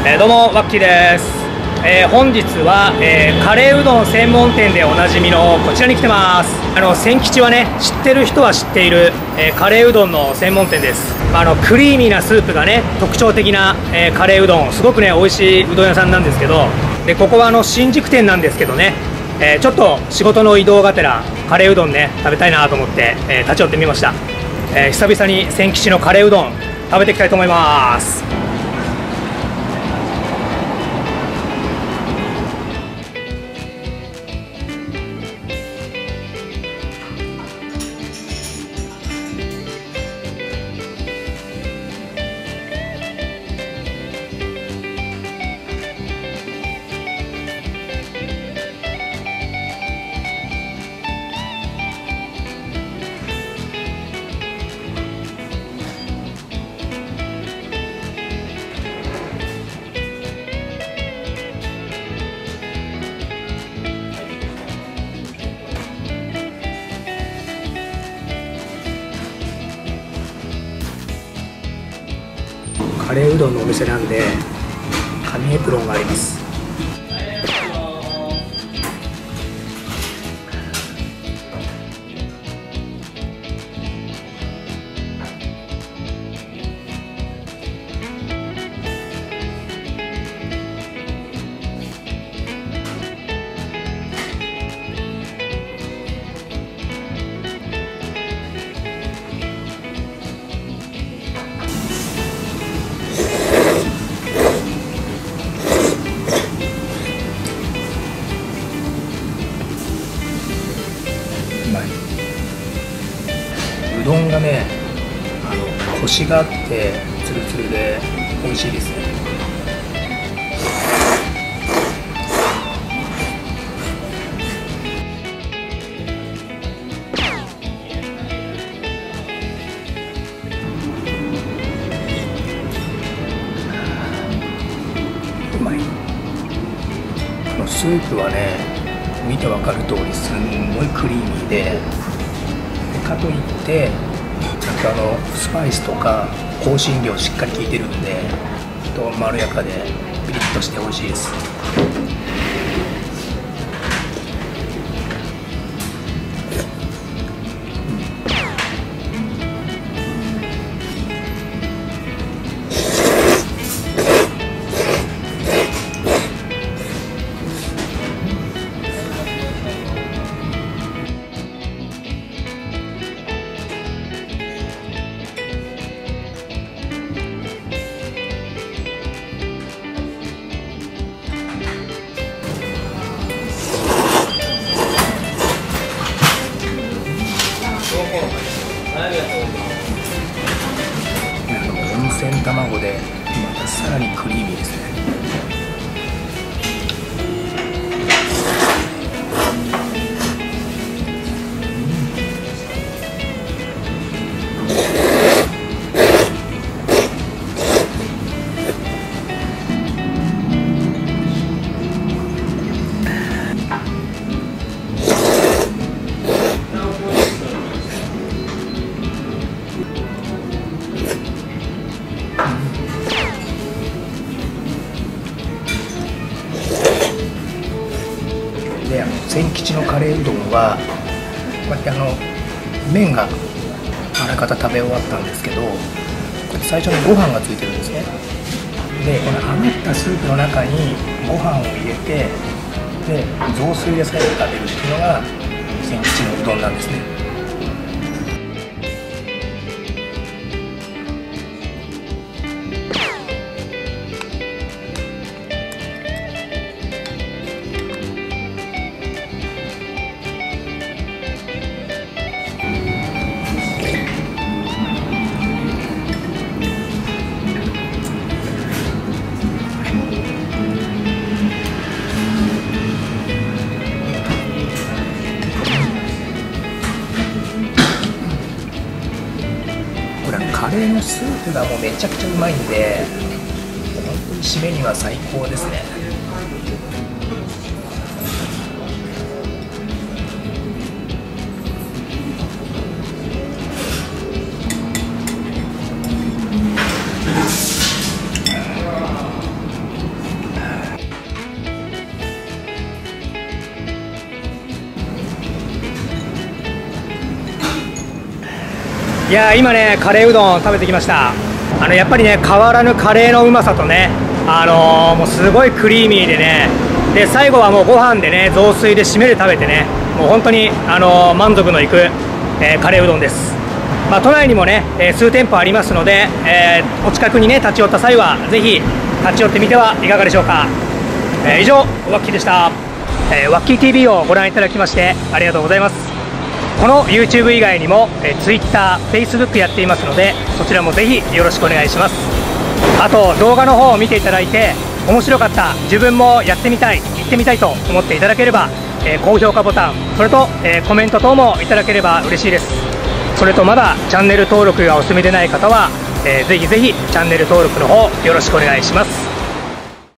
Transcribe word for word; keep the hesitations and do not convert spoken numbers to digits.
えー、どうもワッキーです。えー、本日は、えー、カレーうどん専門店でおなじみのこちらに来てます。あの千吉はね、知ってる人は知っている、えー、カレーうどんの専門店です。あのクリーミーなスープがね特徴的な、えー、カレーうどん、すごくね美味しいうどん屋さんなんですけど、でここはあの新宿店なんですけどね、えー、ちょっと仕事の移動がてらカレーうどんね食べたいなと思って、えー、立ち寄ってみました。えー、久々に千吉のカレーうどん食べていきたいと思います。カレーうどんのお店なんで紙エプロンがあります。うどんがね、あのコシがあってツルツルで美味しいですね。うまい。このスープはね、見てわかる通りすんごいクリーミーで、かといってなんかあのスパイスとか香辛料しっかり効いてるんで、とまろやかでピリッとして美味しいです。温泉卵でまたさらにクリーミーですね。で、あの千吉のカレーうどんはこうやってあの麺があらかた食べ終わったんですけど、こうやって最初にご飯がついてるんですね。でこの余ったスープの中にご飯を入れて、で雑炊で最後食べるっていうのが千吉のうどんなんですね。カレーのスープがもうめちゃくちゃうまいんで、本当に締めには最高ですね。 いやー今ねカレーうどん食べてきました。あのやっぱりね変わらぬカレーのうまさとね、あのー、もうすごいクリーミーでね、で最後はもうご飯でね雑炊で締めで食べてね、もう本当に、あのー、満足のいく、えー、カレーうどんです。まあ、都内にもね、えー、数店舗ありますので、えー、お近くにね立ち寄った際はぜひ立ち寄ってみてはいかがでしょうか。えー、以上ワッキーでした。えー、ワッキー ティーブイ をご覧いただきましてありがとうございます。この YouTube 以外にも、えー、Twitter、Facebook やっていますので、そちらもぜひよろしくお願いします。あと動画の方を見ていただいて面白かった、自分もやってみたい、行ってみたいと思っていただければ、えー、高評価ボタン、それと、えー、コメント等もいただければ嬉しいです。それとまだチャンネル登録がお済みでない方は、えー、ぜひぜひチャンネル登録の方よろしくお願いします。